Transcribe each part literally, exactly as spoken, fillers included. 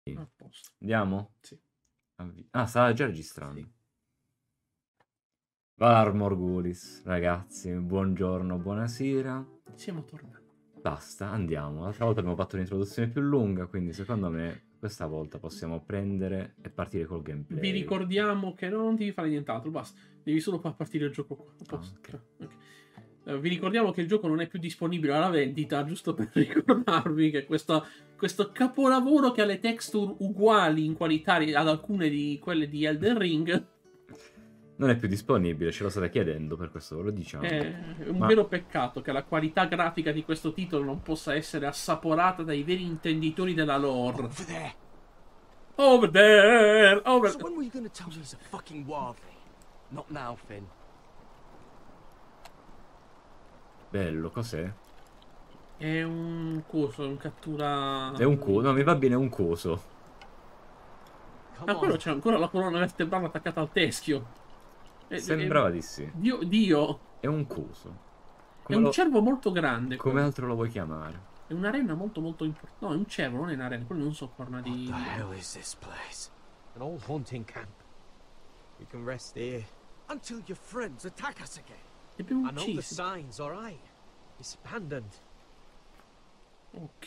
A posto. Andiamo? Sì. Ah, stava già registrando. Sì. Valar Morghulis, ragazzi, buongiorno, buonasera. Siamo tornati. Basta, andiamo. L'altra volta abbiamo fatto un'introduzione più lunga, quindi secondo me questa volta possiamo prendere e partire col gameplay. Vi ricordiamo che non devi fare nient'altro, basta. Devi solo far partire il gioco qua. A posto. Ah, ok. Okay. Uh, vi ricordiamo che il gioco non è più disponibile alla vendita, giusto per ricordarvi che questo, questo capolavoro che ha le texture uguali in qualità ad alcune di quelle di Elden Ring non è più disponibile, ce lo state chiedendo, per questo ve lo diciamo. è un Ma... vero peccato che la qualità grafica di questo titolo non possa essere assaporata dai veri intenditori della lore. Over there. Over there! Over So when were you gonna tell me he's a fucking wildling? Not now, Finn. Bello, cos'è? È un coso, è un cattura... È un coso, no, mi va bene, è un coso. Ah, quello c'è ancora la colonna vertebrale attaccata al teschio. È, Sembrava è... di sì. Dio, Dio. È un coso. Come è lo... un cervo molto grande. Come quello. altro lo vuoi chiamare? È un'arena molto molto importante. No, è un cervo, non è un'arena. Quello non so corna di... What the hell is this place? An old hunting camp. We can rest here. Until your friends attack us again. Li abbiamo I know the uccisi. signs, alright. It's abandoned. Ok.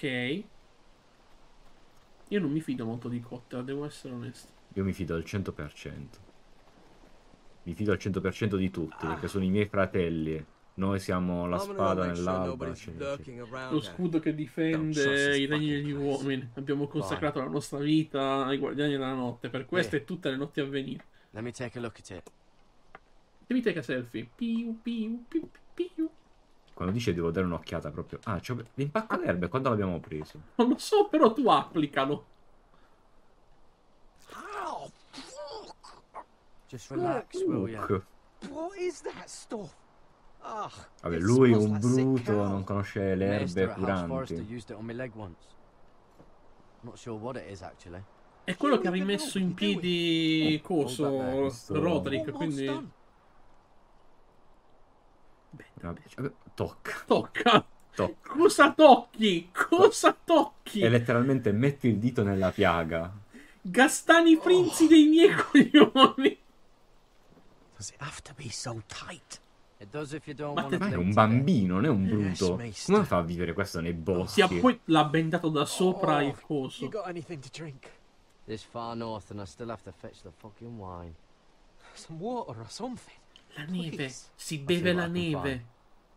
Io non mi fido molto di Cotter, devo essere onesto. Io mi fido al cento per cento. Mi fido al cento per cento di tutti, perché sono i miei fratelli. Noi siamo la spada nell'alba. Lo scudo che difende i regni degli uomini. Abbiamo consacrato la nostra vita ai guardiani della notte. Per questo e tutte le notti a venire. Let me take a look at it. Devi take a selfie. Piu, piu, piu, piu. Quando dice devo dare un'occhiata proprio... Ah, l'impacco d'erbe, quando l'abbiamo preso? Non lo so, però tu applicalo. Oh, just relax, will you? What is that stuff? Ah, vabbè, lui è un bruto, non conosce le erbe curanti. È quello che ha rimesso in piedi coso Roderick, quindi... Tocca. Tocca. Tocca. Cosa tocchi? Cosa tocchi? E letteralmente metti il dito nella piaga. Gastani frinzi oh. dei miei coglioni. Does it have to be so tight? Ma è un bambino, non è un bruto. Come fa a vivere questo nei boschi? Sì, poi l'ha bendato da sopra oh, il coso. You got anything to drink? This far north and I still have to fetch the fucking wine. Some water or something. La neve, si beve la neve.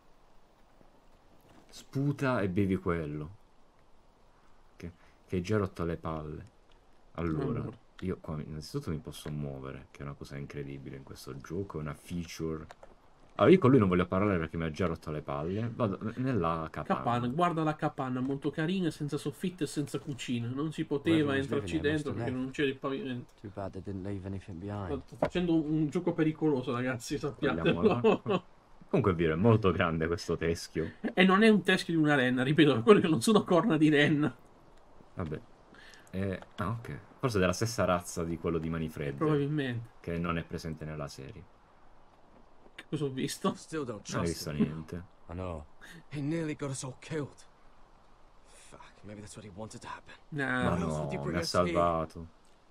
Sputa e bevi quello. Che, che già rotto le palle. Allora, allora, io qua innanzitutto mi posso muovere, che è una cosa incredibile in questo gioco, è una feature. Allora, io con lui non voglio parlare perché mi ha già rotto le palle. Vado nella capanna. Capanna, guarda la capanna, molto carina, senza soffitto e senza cucina. Non si poteva entrarci dentro perché non c'era il pavimento. Sto facendo un gioco pericoloso, ragazzi, sappiatelo. Comunque è vero, è molto grande questo teschio. E non è un teschio di una renna, ripeto, quello che non sono corna di renna. Vabbè. Eh, ah, ok. Forse della stessa razza di quello di Manifred. Probabilmente. Che non è presente nella serie. Che cosa ho visto? Non hai visto niente. I know. He nearly got us all killed. Fuck, maybe that's what he wanted to happen. Nah, ma no, mi ha salvato.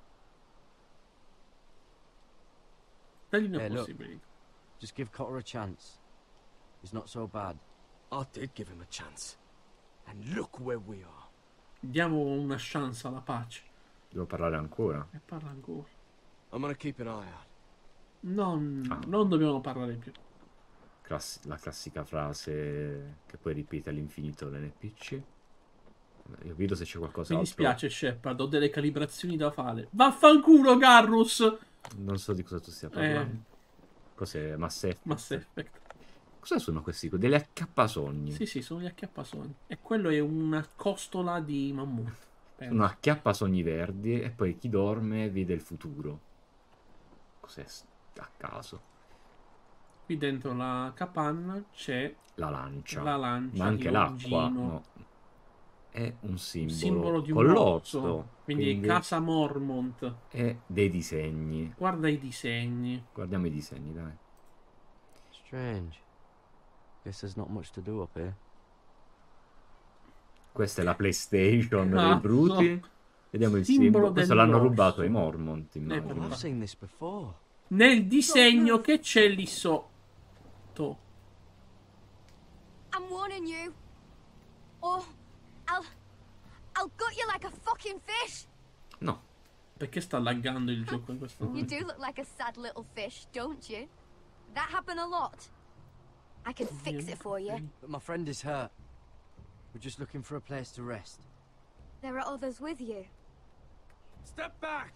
Dagli una possibilità. Just give Cotter a chance. He's not so bad. I did give him a chance. And look where we are. Diamo una chance alla pace. Devo parlare ancora? E parla ancora. I'm gonna keep an eye out. Non, ah. non dobbiamo parlare più. Class la classica frase che poi ripete all'infinito l'N P C. Io vedo se c'è qualcosa. Mi dispiace, Shepard, ho delle calibrazioni da fare. Vaffanculo, Garrus! Non so di cosa tu stia parlando. Eh. Cos'è? Mass Effect? Mass Effect. Cosa sono questi? Delle acchiappasogni? Sì, sì, sono gli acchiappasogni. E quello è una costola di mammut. Sono acchiappasogni verdi e poi chi dorme vede il futuro. Cos'è? A caso. Qui dentro la capanna c'è la lancia. La lancia. Ma anche l'acqua. No. È un simbolo, un simbolo di un con l'orso. l'orso. Quindi, quindi Casa Mormont. E dei disegni. Guarda i disegni. Guardiamo i disegni, dai. Strange. Guess there's not much to do up here. Questa è la PlayStation dei bruti. Vediamo il Simbolo simbolo. Questo del l'hanno rosso. rubato ai Mormont, Eh, immagino. I've seen this before. Nel disegno che c'è lì sotto. I'm warning you. Or I'll I'll gut you like a fucking fish. No. Perché sta laggando il gioco in questo You momento? do look like a sad little fish, don't you? That happen a lot. I can fix it for you. But my friend is hurt. We're just looking for a place to rest. There are others with you. Step back.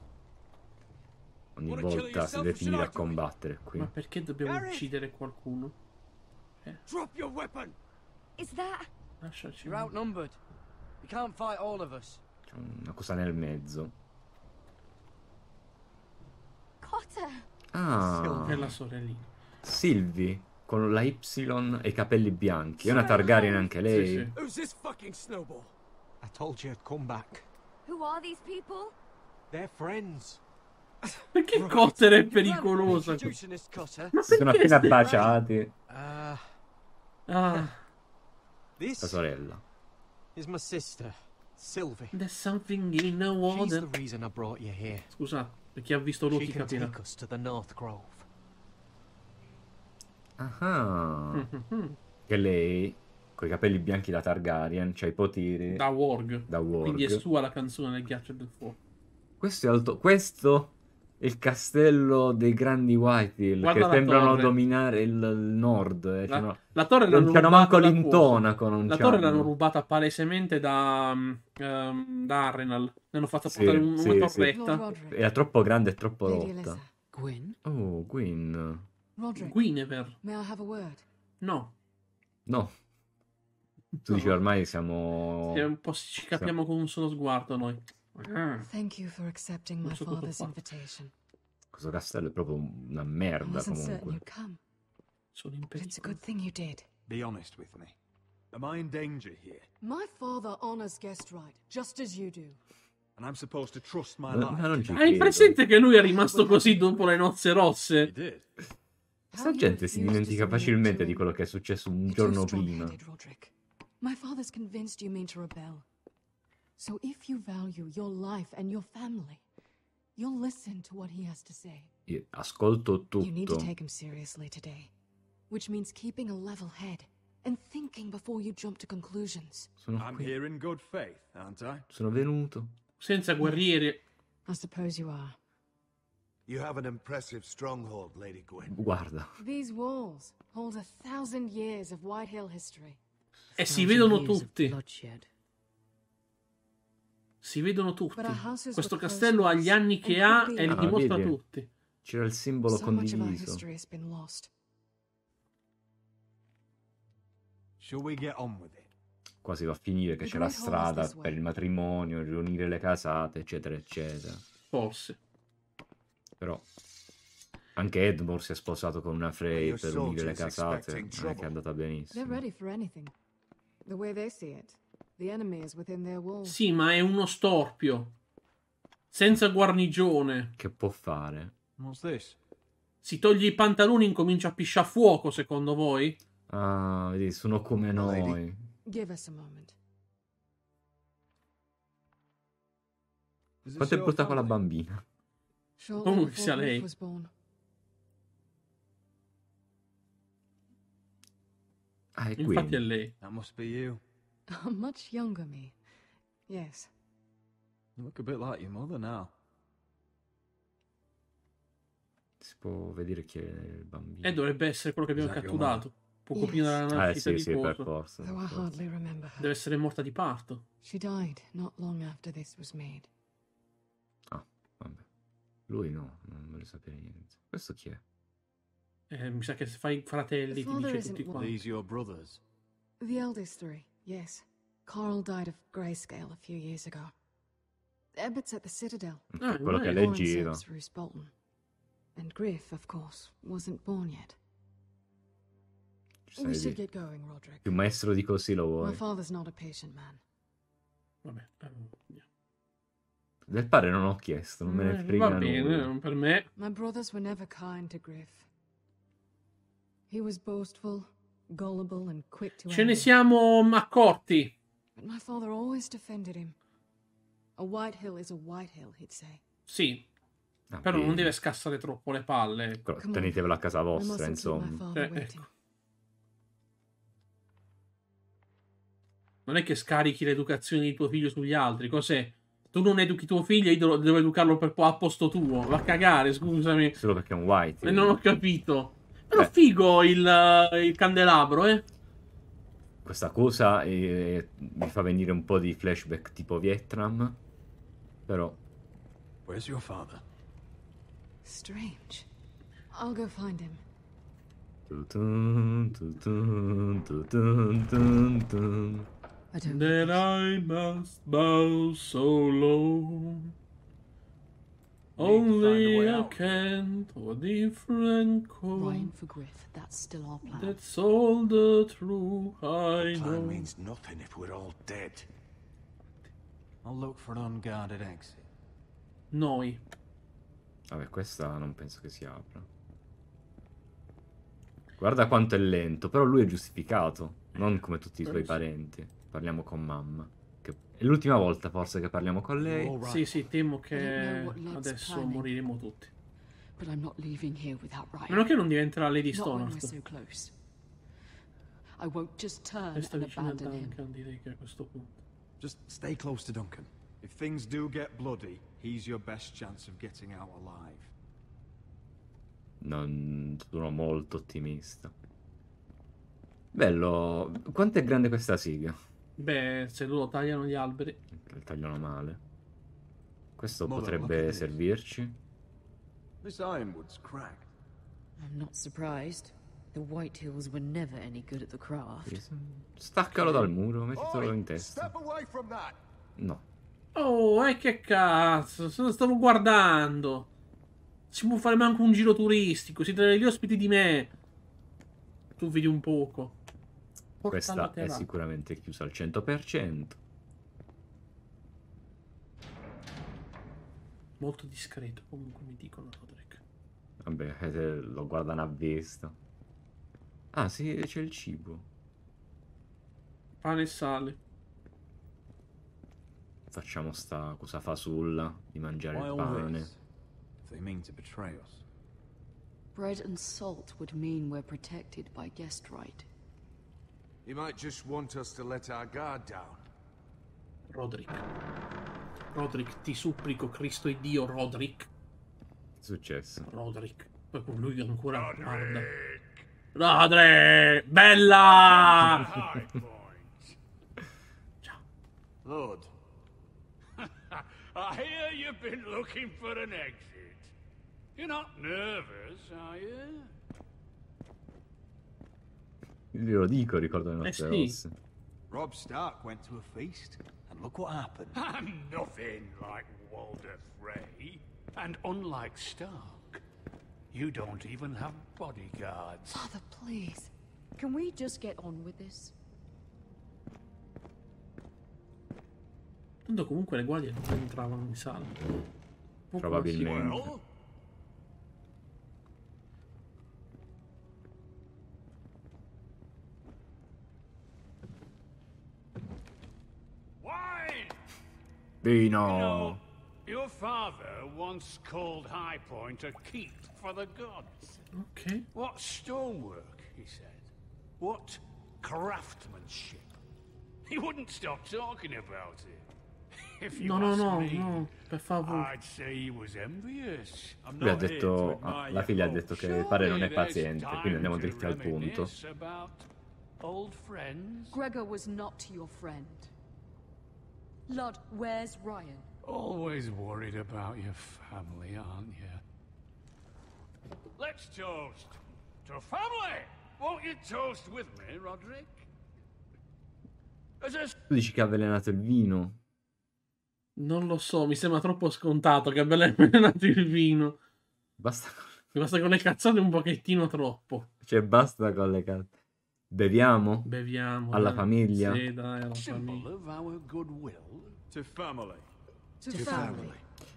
Ogni volta si deve finire a combattere qui. Ma perché dobbiamo Gary! uccidere qualcuno? Drop your weapon. Is that Lasciaci. You're outnumbered. You can't fight all of us. C'è una cosa nel mezzo. Cotter? Ah, È la sorellina. Sylvie con la Y e i capelli bianchi. È una Targaryen anche lei. Sì, sì. Who's this fucking snowball? I told you I'd come back. Who are these people? They're friends. Perché Cotter è pericolosa? Introducing this cutter. Ma Si sono perché appena stai- baciati. Uh, Ah, this La sorella. is my sister, Sylvie. there's something in the She's water. the reason I brought you here. Scusa, per chi ha visto She Loki can capirà. take us to the North Grove. Ah. Mhm. Che lei, con i capelli bianchi da Targaryen, c'ha i poteri Da Warg. da Warg. Quindi è sua la canzone del ghiaccio e del fuoco. Questo è alto. Questo è il castello dei grandi Whitehill, Guarda che la sembrano torre. dominare il, il nord. eh, La, c'hanno- la torre non l'hanno c'hanno rubata manco da l'intonaco. Non La c'hanno. torre l'hanno rubata palesemente da, um, ehm, da Arrenal. Le hanno fatto Sì, portare un- sì, una sì. torretta. Lord Roderick, Era troppo grande e troppo Lady rotta. Alyssa. Gwyn, Oh, Gwyn. Roderick, Guinevere. may I have a word? No. No. Tu dici ormai siamo... È un po' ci capiamo con un solo sguardo noi. Ah. Thank you for accepting my Non so cosa father's fa. invitation. Questo castello è proprio una I merda wasn't certain comunque. you'd come, Sono in but it's a pericolo. good thing you did. Be honest with me. Am I in danger here? My father honors guest right, just as you do. And I'm supposed to trust my Ma life? ma non to ci that? Hai credo. presente che lui è rimasto così dopo le nozze You rosse? did. Questa gente si dimentica facilmente di quello che è successo un You're giorno too prima. strong-headed, Roderick. My father's convinced you mean to rebel. So if you value your life and your family, you'll listen to what he has to say. Io ascolto You need to tutto. take him seriously today. Which means keeping a level head and thinking before you jump to conclusions. Sono I'm qui. here in good faith, aren't I? Sono venuto. Senza guerrieri. I suppose you are. You have an impressive stronghold, Lady Gwyn. Guarda. These walls hold a thousand years of Whitehill history. E si vedono Thousand years of tutti. bloodshed. Si vedono tutti. But our houses Questo were castello ha gli anni close che and ha could be e li Ah, dimostra vedi? tutti. C'era il simbolo So much of our condiviso. history has been lost. Shall we get on with it? Quasi va a finire che The c'è la Great Hall is strada this way. per il matrimonio, riunire le casate, eccetera, eccetera. Forse. Però anche Edmure si è sposato con una Frey Your per unire le soldiers casate. expecting Non è che trouble. è andata They're benissimo. ready for anything. The way they see it, the enemy is within their walls. Sì, ma è uno storpio. Senza guarnigione. Che può fare? What's this? Si toglie i pantaloni e incomincia a pisciare fuoco, secondo voi? Ah, vedi, sono come Lady. noi. Give us a moment. Is this Quanto è your brutta quella family? bambina? Shortly Comunque before sia Griff lei. was born. Ah, è Infatti è qui. lei. That must be you. A much younger me. Yes. You look a bit like your mother now. Si può vedere chi è il bambino. E dovrebbe essere quello che abbiamo Esatto, catturato. Poco Yes. prima della Ah, nascita sì, di sì, per Coso. forza. per Though I forza. hardly remember her. Deve essere morta di parto. She died not long after this was made. Ah, vabbè. Lui no, non voglio sapere niente. Questo chi è? Eh, mi sa che se fai fratelli ti Father dice isn't tutti one. quanti. These your brothers? The eldest three, yes. Carl died of grayscale a few years ago. Abbott's at the Citadel. Ah, quello che vai. Owen leggero. serves Roose Bolton. And Griff, of course, wasn't born yet. Ci We sai should di- get going, Roderick. Più maestro di così lo My vuoi. father's not a patient man. Vabbè. eh, andiamo. Del padre non ho chiesto, non me ne Eh, frega Va bene, nulla. per me. My brothers were never kind to Griff. He was boastful, gullible, and quick to Ce ne anger. siamo accorti. But my father always defended him. A white hill is a white hill, he'd say. Sì, Ah, però non quindi- deve scassare troppo le palle. però Come on. tenetevela a casa I vostra, mustn't keep my insomma. father Eh, waiting. ecco. Non è che scarichi l'educazione di tuo figlio sugli altri, cos'è? Tu non educhi tuo figlio, io devo, devo educarlo per po' a posto tuo. Va a cagare, scusami. Solo perché è un white. E non ho capito. Però Beh. figo il, il candelabro, eh. Questa cosa eh, mi fa venire un po' di flashback tipo Vietnam. Però Where's your father? Strange. I'll go find him. tutun, tutun, tutun, tutun, tutun. I don't That think I must bow so low. Need to find a Only way I out. can't, or different code. Ryan for Griff. That's still our plan. That's all the true I Plan know. means nothing if we're all dead. I'll look for an unguarded exit. Noi. Vabbè, questa non penso che si apra. Guarda quanto è lento, però lui è giustificato, non come tutti i suoi parenti. Parliamo con mamma. Che è l'ultima volta forse che parliamo con lei. All right. Sì, sì, temo I don't che know what Lod's adesso planning. moriremo tutti. But I'm not leaving here without A Ryan. meno che non diventerà Lady Not when we're Stonehart. so close. I won't just turn Resta and vicino a abandon him. Duncan, direi che a questo punto. Just stay close to Duncan. If things do get bloody, he's your best chance of getting out alive. Non sono molto ottimista. Bello. Quanto è grande questa siga? Beh, se loro tagliano gli alberi. Il tagliano male. Questo Mother, look potrebbe at this. servirci. This ironwood's cracked. I'm not surprised. The White Hills were never any good at the craft. Staccalo dal muro, mettitelo Oi, in testa. step away from that. No. Oh, e che cazzo, se lo stavo guardando. Si può fare manco un giro turistico, siete degli ospiti di me. Tu vedi un poco. Questa è Portatela. sicuramente chiusa al cento per cento. Molto discreto, comunque mi dicono, Roderick. Vabbè, eh, lo guardano a vista. Ah, sì, c'è il cibo. Pane e sale. Facciamo sta cosa fasulla di mangiare Why il all pane. this? If they mean to betray us. Bread and salt would mean we're protected by guest right. He might just want us to let our guard down. Roderick. Roderick, ti supplico, Cristo e Dio, Roderick. Che è successo? Roderick. Poi con lui ancora guarda. Roderick! Bella! Ciao. Lord. I hear you've been looking for an exit. You're not nervous, are you? Glielo dico, ricordo le nostre sì. ossa. Robb Stark went to a feast, and look what happened. I'm nothing like Walder Frey. And unlike Stark, you don't even have bodyguards. Father, please. Can we just get on with this? Tanto comunque le guardie non entravano in sala. Poco Probabilmente. ma Well, wine! Vino! You know, your father once called High Point a keep for the gods. Ok. What stonework, he said. What craftsmanship. He wouldn't stop talking about it. If you No, no, ask no, me, no, per favore. I'd say he was envious. I'm Lui ha not here detto, to ah, admire la figlia ha your detto che hopes. il padre non è Surely there's paziente, time quindi andiamo to dritti al punto. reminisce about old friends. Gregor was not your friend. Lud, where's Ryan? Always worried about your family, aren't you? Let's toast to family! Won't you toast with me, Roderick? As a Tu dici che ha avvelenato il vino? Non lo so, mi sembra troppo scontato che abbia avvelenato il vino. Basta, Mi basta con le cazzate un pochettino troppo. cioè basta con le carte. Beviamo? Beviamo. Alla dai. famiglia? Sì, dai, alla symbol famiglia. of our goodwill. To family. To, family.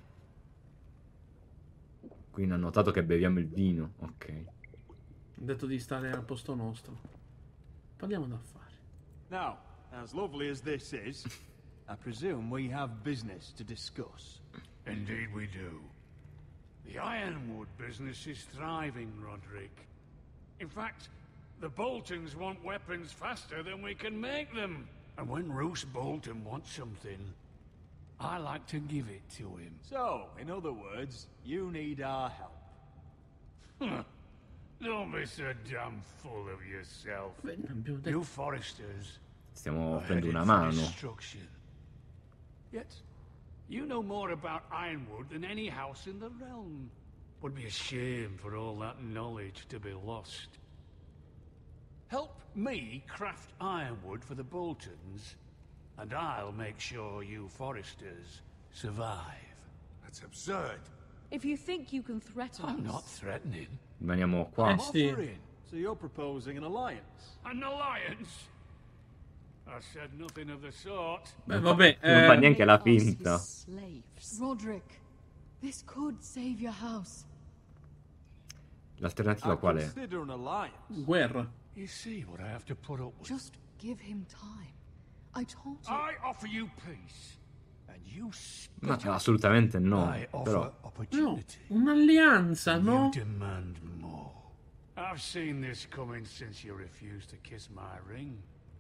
Quindi ha notato che beviamo il vino. Ok. Ho detto di stare al posto nostro. Parliamo d'affari. Now, as lovely as this is, I presume we have business to discuss. Indeed we do. The Ironwood business is thriving, Roderick. In fact, the Boltons want weapons faster than we can make them. And when Roose Bolton wants something, I like to give it to him. So, in other words, you need our help. Don't be so damn full of yourself. Beh, abbiamo detto- You Foresters Stiamo are offrendo headed una for mano. destruction. Yet, you know more about Ironwood than any house in the realm. Would be a shame for all that knowledge to be lost. Help me craft Ironwood for the Boltons, and I'll make sure you Foresters survive. That's absurd. If you think you can threaten I'm us... not threatening. Rimaniamo qua. Eh sì. Offering. So you're proposing an alliance? An alliance? I said nothing of the sort. Beh, vabbè, Non fa eh, neanche la Make us his finta. slaves. Roderick, this could save your house. L'alternativa I qual è? consider an alliance. guerra. You see what I have to put up with. Just give him time. I told you. I offer you peace, and you spit Ma up. assolutamente no. I offer Però No, opportunity. un'alleanza, You no? demand more. I've seen this coming since you refused to kiss my ring.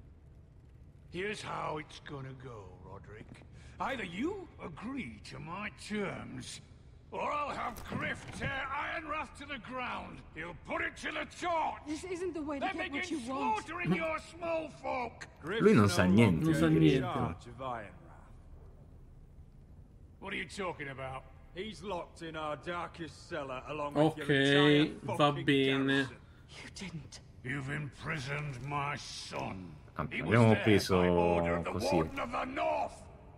Here's how it's gonna go, Roderick. Either you agree to my terms, or I'll have Griff tear Ironrath to the ground. He'll put it to the torch. This isn't the way to Then get what begin you want. slaughtering your small folk. lui non sa niente. Non sa di niente. Griff. Charge of Ironrath. What are you talking about? He's locked in our darkest cellar along with your Ok, entire va fucking bene. garrison. You didn't. You've imprisoned my son. Ah, He was abbiamo there preso by order of the così. Warden of the North.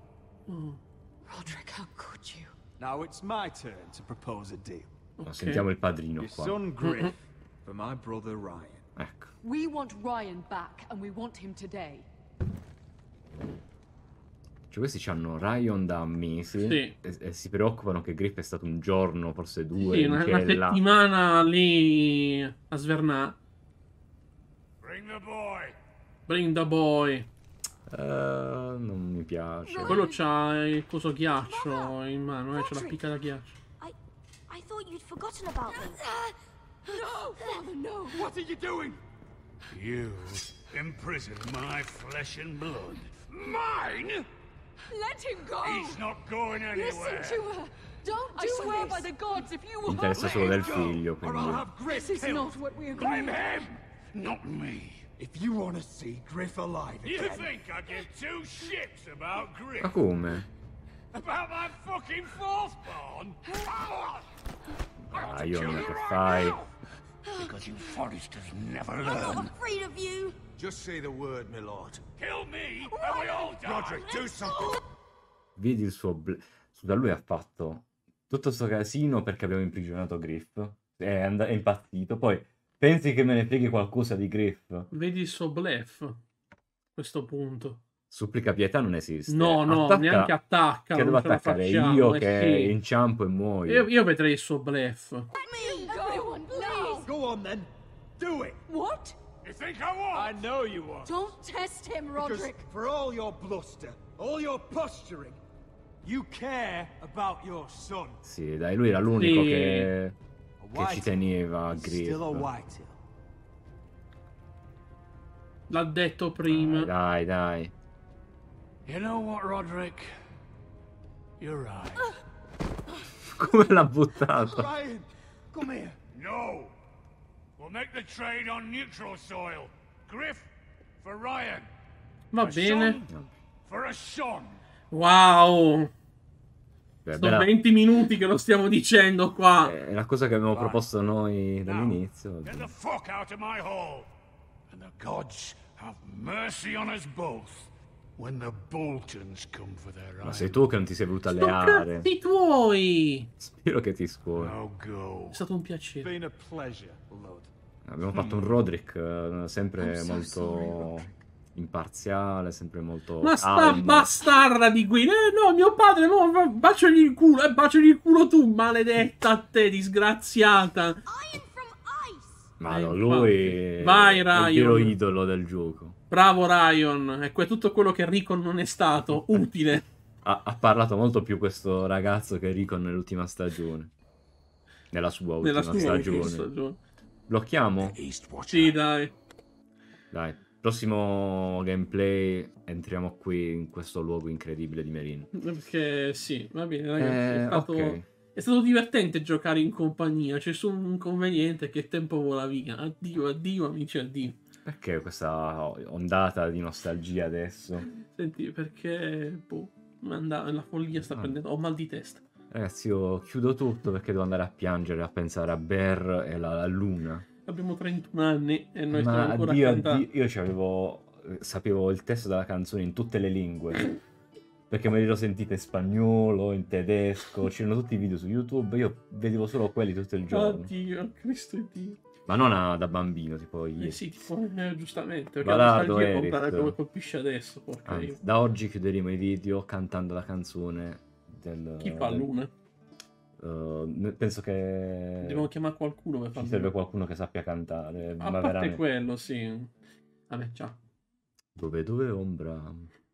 Roderick, how could you? Now it's my turn to propose a deal. No, sentiamo il padrino Your qua. son Griff for my brother Ryan. Ecco. We want Ryan back, and we want him today. Cioè questi hanno Ryan da mesi Sì. e, e si preoccupano che Griff è stato un giorno, forse due, Sì, in una, una cella. settimana lì a svernare. Bring the boy. Bring the boy. Eh, non mi piace. Quello c'ha il coso ghiaccio in mano, eh, c'ha la picca da ghiaccio. I... I thought you'd forgotten about me. No, Father, no. What are you doing? You imprisoned my flesh and blood. Mine? Let him go. He's not going anywhere. Listen to her. Don't I do swear this. by the gods, if you Mi were... interessa solo del Go, figlio, Or I'll quindi. have Griff This is killed. not what we Blame agreed. him, not me. If you want to see Griff alive You again, think I give two shits about Ma Griff? come? About my fucking fourthborn? Ah, io non che fai? Because you Foresters never I'm not learn. afraid of you. Just say the word, my lord. Kill me, and we all die. Roderick, do something. Vedi il suo... ble- su, da lui ha fatto tutto sto casino perché abbiamo imprigionato Griff. È, and- è impazzito. Poi, pensi che me ne freghi qualcosa di Griff? Vedi il suo bluff a questo punto. Supplica pietà non esiste. No, no, Attacca- neanche attacca. Che non devo ce la attaccare facciamo, io eh che sì. inciampo e muoio. Io, io vedrei il suo bluff. Me, Everyone, please. go on then. Do it. What? You think I won't? I know you won't. Don't test him, Because Roderick. for all your bluster, all your posturing, you care about your son. Sì, dai, lui era l'unico Sì. che, A che ci white teneva a He's Griff. still a whitetail. L'ha detto prima. Dai, dai. You know what, Roderick? You're right. Come l'ha buttato? Ryan, come here. No! We'll make the trade on neutral soil. Griff for Ryan. Va A bene. son for a son. Wow. Beh, Sono bella- venti minuti che lo stiamo dicendo qua. È una cosa che avevamo proposto noi dall'inizio. Get the fuck out of my hall. And the gods have mercy on us both when the Boltons come for their Ma Ryan. sei tu che non ti sei voluto Sto alleare. cazzi tuoi. Spero che ti scuoli. Now go. È stato un piacere. Been a pleasure, Lord. Abbiamo fatto un Roderick eh, sempre I'm so molto sorry, Roderick. imparziale, sempre molto Ma sta calmo. bastarda di qui. Eh no, mio padre, mo, va- baciagli il culo. E eh, baciagli il culo tu, maledetta a te, disgraziata. Iron from ice. Ma Eh, no, lui Vai, è il Ryan. vero idolo del gioco. Bravo Ryan, è que- tutto quello che Rickon non è stato, utile. Ha, ha parlato molto più questo ragazzo che Rickon nell'ultima stagione. Nella sua ultima Nella sua stagione. ultima stagione. Blocchiamo? Sì, dai. Dai, prossimo gameplay entriamo qui in questo luogo incredibile di Meereen. Perché sì, va bene, ragazzi. Eh, è, stato, ok. è stato divertente giocare in compagnia. C'è solo un inconveniente che il tempo vola via. Addio, addio, amici, addio. Perché questa ondata di nostalgia adesso? Senti, perché boh, manda- la follia sta Ah. prendendo. Ho mal di testa. Ragazzi, io chiudo tutto perché devo andare a piangere, a pensare a Bear e la, la luna. Abbiamo trentuno anni e noi stiamo Ma ancora addio, a cantare. addio, io c'avevo, sapevo il testo della canzone in tutte le lingue. Perché me li ero sentite in spagnolo, in tedesco, c'erano tutti i video su YouTube, io vedevo solo quelli tutto il giorno. Oddio, Cristo Dio. Ma non a- da bambino, tipo io. Eh sì, tipo, eh, giustamente. Perché Balado, la nostalgia Erit. come colpisce adesso. Porca Anzi, io. da oggi chiuderemo i video cantando la canzone del... Chi fa del- Luna? Uh, ne- penso che Dobbiamo chiamare qualcuno per ci farlo. serve qualcuno che sappia cantare, A ma parte veramente. quello, sì. Vabbè, ciao. Dove dove ombra?